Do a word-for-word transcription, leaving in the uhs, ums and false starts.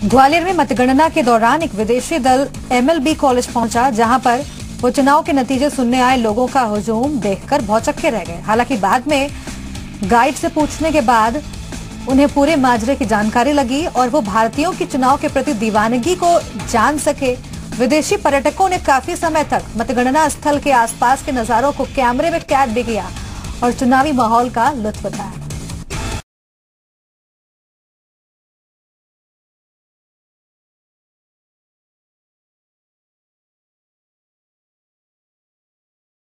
ग्वालियर में मतगणना के दौरान एक विदेशी दल एमएलबी कॉलेज पहुंचा, जहां पर वो चुनाव के नतीजे सुनने आए लोगों का हुजूम देखकर भौचक्के रह गए। हालांकि बाद में गाइड से पूछने के बाद उन्हें पूरे माजरे की जानकारी लगी और वो भारतीयों की चुनाव के प्रति दीवानगी को जान सके। विदेशी पर्यटकों ने काफी समय तक मतगणना स्थल के आसपास के नजारों को कैमरे में कैद भी किया और चुनावी माहौल का लुत्फ उठाया।